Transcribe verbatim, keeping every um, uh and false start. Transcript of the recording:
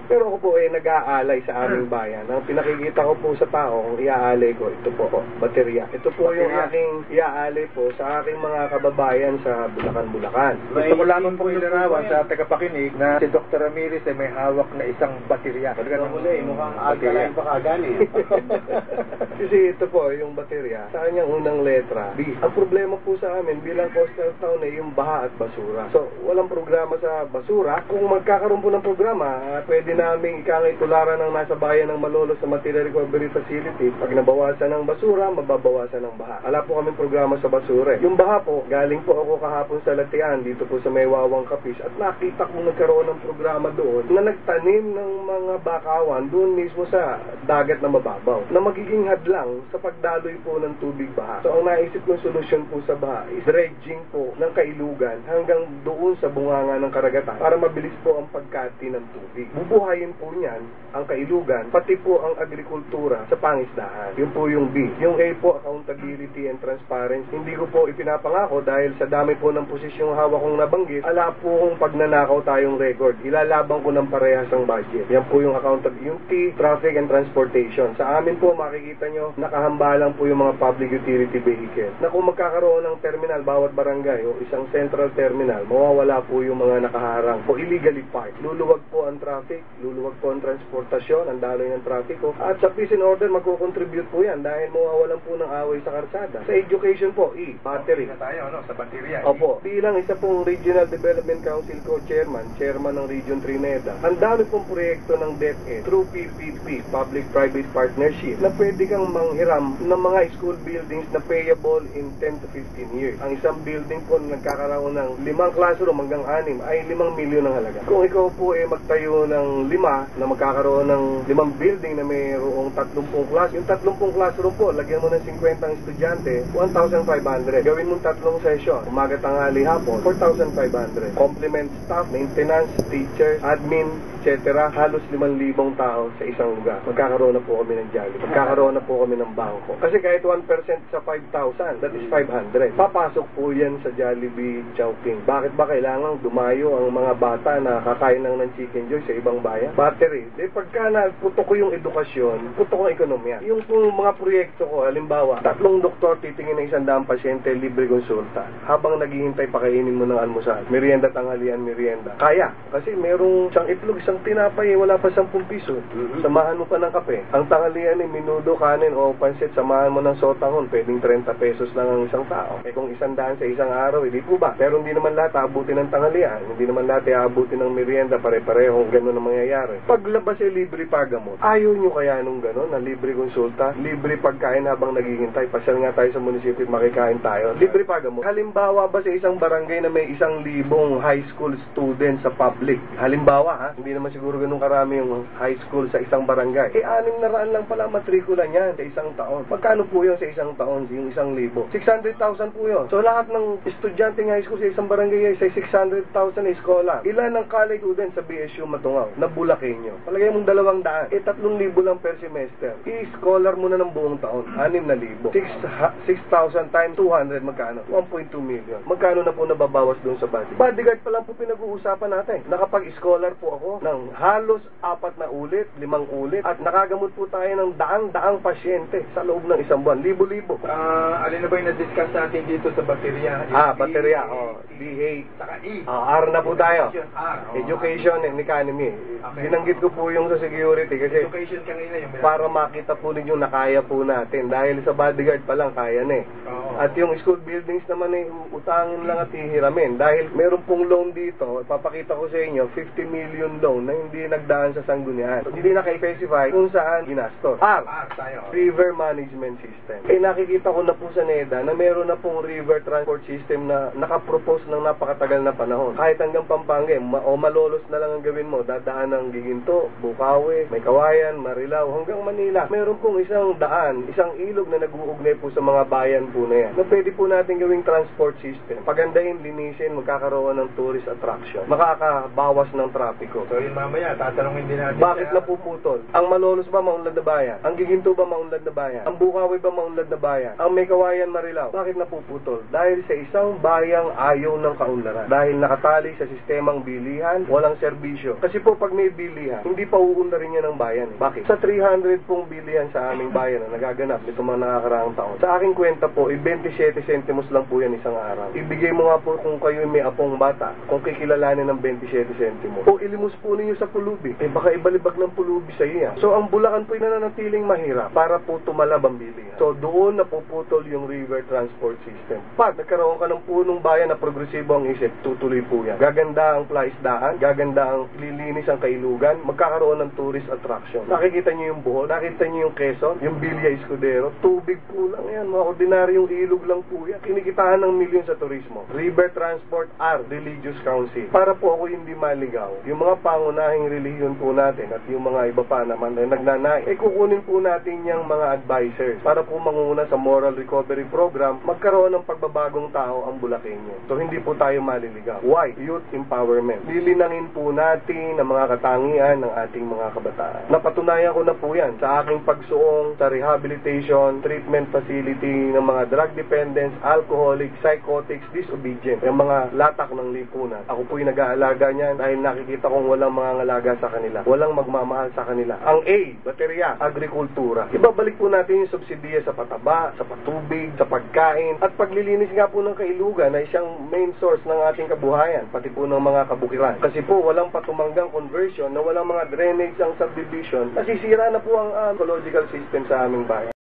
Pero ako po ay nag-aalay sa aming bayan. Ang pinakikita ko po sa tao, kung iaalay ko, ito po, baterya. Ito po yung aking iaalay po sa aking mga kababayan sa Bulacan-Bulacan. Gusto ko lamang pong ilarawan sa tagapakinig na si Doctor Ramirez ay may hawak na isang baterya. Talaga muli, mukhang alkaline pa kagani. Kasi ito po, yung baterya, sa kanyang unang letra, B. Ang problema po sa amin bilang coastal town ay yung baha at basura. So, walang programa sa basura. Kung magkakaroon po ng programa, pwede namin ikangay tularan ng nasa bayan ng Malolos sa Material Recovery Facility. Pag nabawasan ng basura, mababawasan ng baha. Wala po kaming programa sa basura. Yung baha po, galing po ako kahapon sa Latian, dito po sa May Wawang Kapis, at nakita kong nagkaroon ng programa doon na nagtanim ng mga bakawan doon mismo sa dagat na mababaw, na magiging hadlang sa pagdaloy po ng tubig baha. So, ang naisip kong solusyon po sa baha is dredging po ng kailugan hanggang doon sa bunganga ng karagatan para mabilis po ang pagkati ng tubig. Bubuhayin po niyan ang kailugan, pati po ang agrikultura sa pangisdahan. Yun po yung B. Yung A po, accountability and transparency. Hindi ko po ipinapangako dahil sa dami po ng posisyong hawak kong nabanggit, ala po kung pagnanakaw tayong record. Ilalabang ko ng parehas ang budget. Yan po yung accountability. Yung T, traffic and transportation. Sa amin po, makikita nyo, nakahambalang po yung mga public utility vehicle. Na kung magkakaroon ng terminal bawat barangay o isang central terminal, mawawala po yung mga nakaharang o illegally parked. Luluwag po ang traffic, luluwag po ang transportasyon, ang daloy ng traffico. At sa peace and order, magko-contribute po yan dahil mawawalan po ng away sa karsada. Sa education po, E, battery. Okay na tayo, no? Sa baterya. Opo. Bilang isa pong Regional Development Council co-chairman, chairman ng Region Trinidad, ang dami pong proyekto ng DepEd through P P P, Public-Private Partnership, na pwede kang manghiram ng mga school buildings na payable in ten to fifteen years. Ang isang building po na nagkakaroon ng limang classroom hanggang anim ay limang milyon ang halaga. Kung ikaw po ay magtayo ng lima na magkakaroon ng limang building na mayroong tatlumpung class, yung tatlumpung classroom po, lagyan mo ng fifty ang estudyante, one thousand five hundred. Gawin mong tatlong session, umaga, tanghali, hapon, four thousand five hundred. Complement staff, maintenance, teachers, admin, et cetera. Halos limang libong tao sa isang lugar. Magkakaroon na po kami ng Jollibee. Magkakaroon na po kami ng bangko. Kasi kahit one percent sa five thousand, that is five hundred. Papasok po yan sa Jollibee Chowking. Bakit ba kailangan dumayo ang mga bata na kakain lang ng Chicken Joy sa ibang bayan? Battery. Eh, pagka naputo ko yung edukasyon, puto ko ang ekonomiya. Yung pong mga proyekto ko, halimbawa, tatlong doktor titingin ng isang daang pasyente, libre konsulta. Habang naghihintay, pakainin mo ng almusal. Merienda, tanghalian, merienda. Kaya. Kasi merong isang itlog, isang tinapay, wala pa sampung piso. Mm-hmm. Samahan mo pa ng kape. Ang tanghalian ay minudo, kanin o pansit, samahan mo ng sotanghon. Pwedeng thirty pesos lang ang isang tao. Eh kung isang daan sa isang araw, hindi po ba? Pero hindi naman lahat aabutin ng tanghalian. Hindi naman lahat aabutin ng merienda. Pare-parehong ganun ang mangyayari. Paglabas ay libre pagamot. Ayaw nyo kaya nung ganun, na libre konsulta, libre pagkain habang naghihintay. Pasyal nga tayo sa munisipyo, makikain tayo. Libre pagamot. Halimbawa ba sa isang barangay na may isang libong high school student sa public? Halimbawa ha, hindi naman siguro ganun karami yung high school sa isang barangay. Eh, anim na raan lang pala matrikula niyan sa isang taon. Magkano po yun sa isang taon, yung isang libo? six hundred thousand po yun. So, lahat ng estudyante ng high school sa isang barangay ay sa six hundred thousand na eskola. Ilan ang college student sa B S U Matungaw na Bulakenyo? Palagay mong dalawang daan. Eh, tatlong libo lang per semester. I-scholar mo na ng buong taon. Anim na libo. six thousand times two hundred, magkano? one point two million. Magkano na po nababawas doon sa budget? Bodyguard pa lang po pinag-uusapan natin. Nakapag-scholar po ako ng halos apat na ulit, limang ulit, at nakagamot po tayo ng daang-daang pasyente sa loob ng isang buwan. Libo-libo. Ah, uh, alin na ba yung na-discuss natin dito sa baterya? Ah, baterya. Oh, D A. Saka E. Ah, R na po tayo. R. Oh, Education and economy. Okay. Binanggit ko po yung sa security kasi education kanina yung para makita po ninyo na kaya po natin. Dahil sa bodyguard pa lang kaya na eh. Oh. At yung school buildings naman ay utangin lang at hihiramin. Dahil meron pong loan dito, ipapakita ko sa inyo, fifty million loan na hindi nagdaan sa sanggunian. So, hindi naka-specify kung saan ginastos. R. R tayo. River Management System. Eh nakikita ko na po sa NEDA na meron na pong river transport system na nakapropose ng napakatagal na panahon. Kahit hanggang Pampanga ma o Malolos na lang ang gawin mo, dadaan ng Giginto, Bukawi, May Kawayan, Marilao, hanggang Manila. Meron pong isang daan, isang ilog na nag-uugnay po sa mga bayan po na yan, na pwede po natin gawing transport system. Pagandahin, linisin, magkakaroon ng tourist attraction. Makakabawas ng trapiko. So yun mamaya, tatanungin din natin. Bakit siya. napuputol? Ang Malolos ba maunlad na bayan? Ang Giginto ba maunlad na bayan? Ang Bukawi ba maunlad na bayan? Ang May Kawayan, Marilao? Bakit napuputol? Dahil sa isang bayang ayaw ng kaunlaran. Dahil nakatali sa sistemang bilihan, walang serbisyo. Kasi po pag may bilihan, hindi pa uunlarin niya ng bayan. Eh. Bakit? Sa three hundred pong bilihan sa aming bayan na nagaganap nito mga nakakaraang taon. Sa aking kwenta po, eh, twenty-seven centimos lang po yan isang araw. Ibigay mo nga po kung kayo may apong bata, kung kikilalanin ng twenty-seven centimos. O ilimos po ninyo sa pulubi. Eh baka ibalibag ng pulubi sa iya. So ang Bulacan po ay nananatiling mahirap para po tumalab ang bilihan. So doon napuputol yung river transport system. Pag nagkaroon ka ng punong bayan na progresibo ang isip, tutuloy po yan. Gaganda ang plaisdaan, gaganda ang lilinis ang kailugan, magkakaroon ng tourist attraction. Nakikita niyo yung Bohol, nakikita niyo yung Quezon, yung Villa Escudero, tubig po lang yan. Mga ordinaryong ilog lang po yan. Kinikitaan ng milyon sa turismo. River Transport R, Religious Council. Para po ako hindi maligaw, yung mga pangunahing relihiyon po natin at yung mga iba pa naman na nagnanay, eh kukunin po natin yung mga advisors para po manguna sa moral recovery program, magkaroon ng pagbabagong tao ang Bulakenyo. So hindi po tayo maliligaw. Why? Youth empowerment. Lilinangin po natin ang mga katangian ng ating mga kabataan. Napatunayan ko na po yan sa aking pagsuong sa rehabilitation, treatment facility ng mga drug dependents, alcoholics, psychotics, disobedient, yung mga latak ng lipunan. Ako po'y nag-aalaga niyan dahil nakikita kong walang mga ngalaga sa kanila. Walang magmamahal sa kanila. Ang A, baterya, agrikultura. Ibabalik po natin yung subsidiya sa pataba, sa patubig, sa pagkain, at paglilinis nga po ng kailugan na isang main source ng ating kabuhayan, pati po ng mga kabukiran. Kasi po walang patumanggang conversion na walang mga drainage ang subdivision, nasisira na po ang uh, ecological system sa aming bayan.